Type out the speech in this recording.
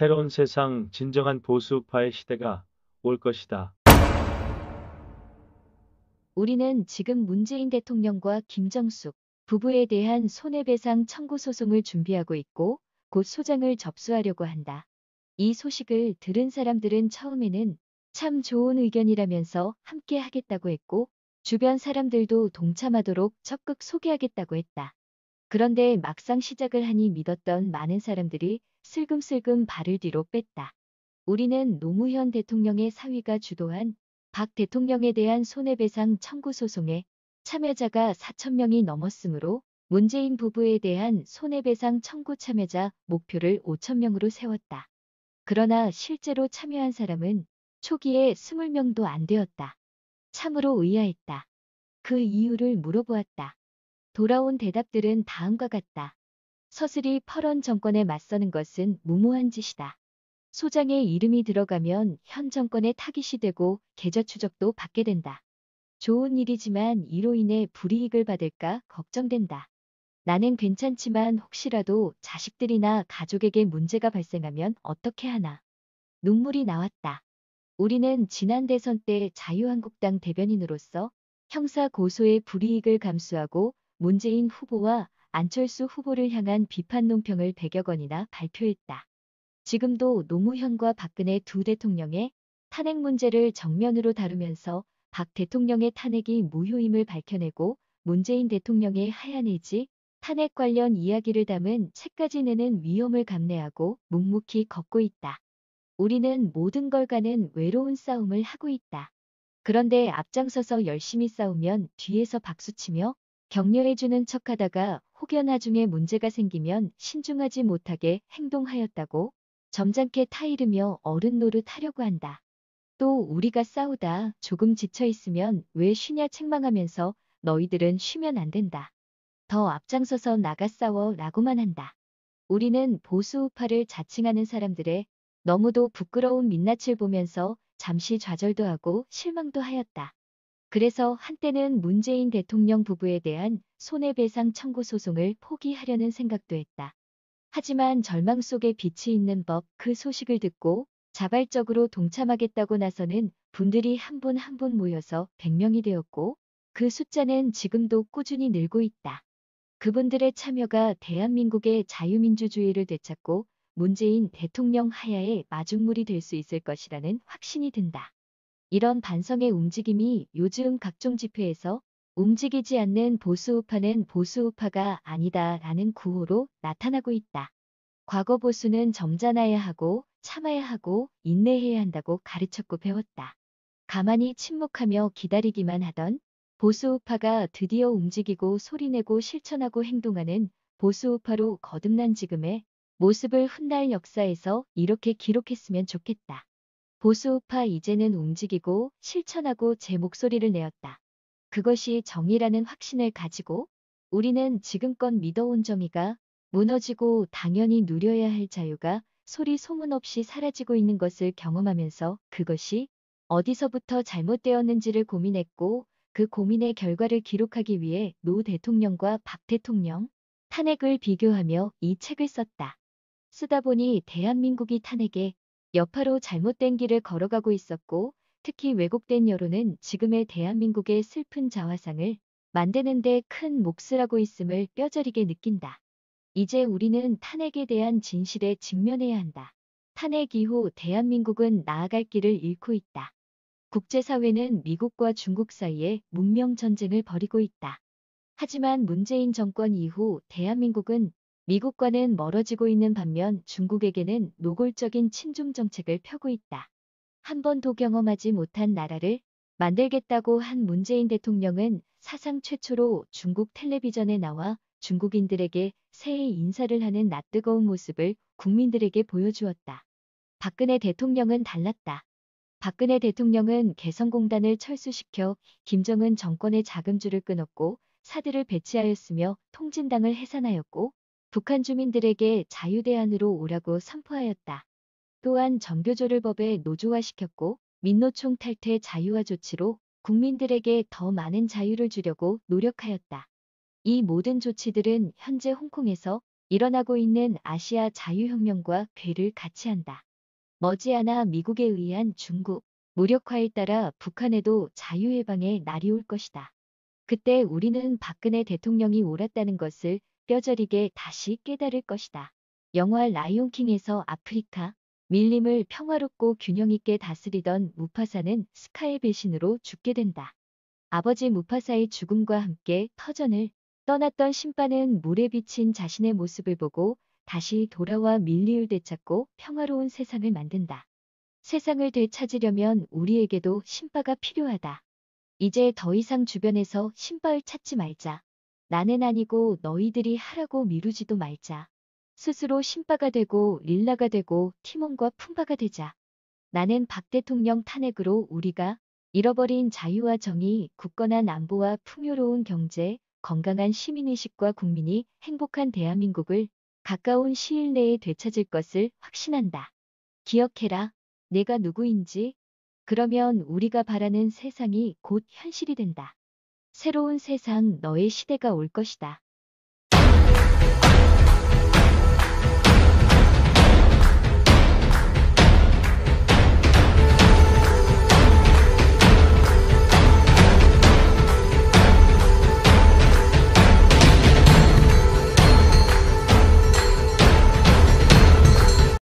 새로운 세상, 진정한 보수파의 시대가 올 것이다. 우리는 지금 문재인 대통령과 김정숙 부부에 대한 손해배상 청구 소송을 준비하고 있고 곧 소장을 접수하려고 한다. 이 소식을 들은 사람들은 처음에는 참 좋은 의견이라면서 함께 하겠다고 했고 주변 사람들도 동참하도록 적극 소개하겠다고 했다. 그런데 막상 시작을 하니 믿었던 많은 사람들이 슬금슬금 발을 뒤로 뺐다. 우리는 노무현 대통령의 사위가 주도한 박 대통령에 대한 손해배상 청구 소송에 참여자가 4천 명이 넘었으므로 문재인 부부에 대한 손해배상 청구 참여자 목표를 5천 명으로 세웠다. 그러나 실제로 참여한 사람은 초기에 20명도 안 되었다. 참으로 의아했다. 그 이유를 물어보았다. 돌아온 대답들은 다음과 같다. 서슬이 퍼런 정권에 맞서는 것은 무모한 짓이다. 소장에 이름이 들어가면 현 정권의 타깃이 되고 계좌 추적도 받게 된다. 좋은 일이지만 이로 인해 불이익을 받을까 걱정된다. 나는 괜찮지만 혹시라도 자식들이나 가족에게 문제가 발생하면 어떻게 하나. 눈물이 나왔다. 우리는 지난 대선 때 자유한국당 대변인으로서 형사 고소의 불이익을 감수하고 문재인 후보와 안철수 후보를 향한 비판 논평을 100여 건이나 발표했다. 지금도 노무현과 박근혜 두 대통령의 탄핵 문제를 정면으로 다루면서 박 대통령의 탄핵이 무효임을 밝혀내고 문재인 대통령의 하야 내지 탄핵 관련 이야기를 담은 책까지 내는 위험을 감내하고 묵묵히 걷고 있다. 우리는 모든 걸 가는 외로운 싸움을 하고 있다. 그런데 앞장서서 열심히 싸우면 뒤에서 박수치며 격려해주는 척하다가 혹여 나중에 문제가 생기면 신중하지 못하게 행동하였다고 점잖게 타이르며 어른 노릇 하려고 한다. 또 우리가 싸우다 조금 지쳐있으면 왜 쉬냐 책망하면서 너희들은 쉬면 안 된다. 더 앞장서서 나가 싸워 라고만 한다. 우리는 보수 우파를 자칭하는 사람들의 너무도 부끄러운 민낯을 보면서 잠시 좌절도 하고 실망도 하였다. 그래서 한때는 문재인 대통령 부부에 대한 손해배상 청구 소송을 포기하려는 생각도 했다. 하지만 절망 속에 빛이 있는 법 그 소식을 듣고 자발적으로 동참하겠다고 나서는 분들이 한 분 한 분 모여서 100명이 되었고 그 숫자는 지금도 꾸준히 늘고 있다. 그분들의 참여가 대한민국의 자유민주주의를 되찾고 문재인 대통령 하야의 마중물이 될 수 있을 것이라는 확신이 든다. 이런 반성의 움직임이 요즘 각종 집회에서 움직이지 않는 보수우파는 보수우파가 아니다라는 구호로 나타나고 있다. 과거 보수는 점잖아야 하고 참아야 하고 인내해야 한다고 가르쳤고 배웠다. 가만히 침묵하며 기다리기만 하던 보수우파가 드디어 움직이고 소리내고 실천하고 행동하는 보수우파로 거듭난 지금의 모습을 훗날 역사에서 이렇게 기록했으면 좋겠다. 보수우파 이제는 움직이고 실천하고 제 목소리를 내었다. 그것이 정의라는 확신을 가지고 우리는 지금껏 믿어온 정의가 무너지고 당연히 누려야 할 자유가 소리 소문 없이 사라지고 있는 것을 경험하면서 그것이 어디서부터 잘못되었는지를 고민했고 그 고민의 결과를 기록하기 위해 노 대통령과 박 대통령 탄핵을 비교하며 이 책을 썼다. 쓰다 보니 대한민국이 탄핵에 여파로 잘못된 길을 걸어가고 있었고 특히 왜곡된 여론은 지금의 대한민국의 슬픈 자화상을 만드는 데 큰 몫을 하고 있음을 뼈저리게 느낀다. 이제 우리는 탄핵에 대한 진실에 직면해야 한다. 탄핵 이후 대한민국은 나아갈 길을 잃고 있다. 국제사회는 미국과 중국 사이에 문명 전쟁을 벌이고 있다. 하지만 문재인 정권 이후 대한민국은 미국과는 멀어지고 있는 반면 중국에게는 노골적인 친중 정책을 펴고 있다. 한 번도 경험하지 못한 나라를 만들겠다고 한 문재인 대통령은 사상 최초로 중국 텔레비전에 나와 중국인들에게 새해 인사를 하는 낯뜨거운 모습을 국민들에게 보여주었다. 박근혜 대통령은 달랐다. 박근혜 대통령은 개성공단을 철수시켜 김정은 정권의 자금줄을 끊었고 사드를 배치하였으며 통진당을 해산하였고 북한 주민들에게 자유대안으로 오라고 선포하였다. 또한 정교조를 법에 노조화시켰고 민노총 탈퇴 자유화 조치로 국민들에게 더 많은 자유를 주려고 노력하였다. 이 모든 조치들은 현재 홍콩에서 일어나고 있는 아시아 자유혁명과 궤를 같이 한다. 머지않아 미국에 의한 중국 무력화에 따라 북한에도 자유해방의 날이 올 것이다. 그때 우리는 박근혜 대통령이 옳았다는 것을 뼈저리게 다시 깨달을 것이다. 영화 라이온킹에서 아프리카 밀림을 평화롭고 균형 있게 다스리던 무파사는 스카의 배신으로 죽게 된다. 아버지 무파사의 죽음과 함께 터전을 떠났던 신바는 물에 비친 자신의 모습을 보고 다시 돌아와 밀리를 되찾고 평화로운 세상을 만든다. 세상을 되찾으려면 우리에게도 신바가 필요하다. 이제 더 이상 주변에서 신바를 찾지 말자. 나는 아니고 너희들이 하라고 미루지도 말자. 스스로 신바가 되고 릴라가 되고 티몬과 품바가 되자. 나는 박 대통령 탄핵으로 우리가 잃어버린 자유와 정의, 굳건한 안보와 풍요로운 경제, 건강한 시민의식과 국민이 행복한 대한민국을 가까운 시일 내에 되찾을 것을 확신한다. 기억해라. 내가 누구인지. 그러면 우리가 바라는 세상이 곧 현실이 된다. 새로운 세상, 너의 시대가 올 것이다.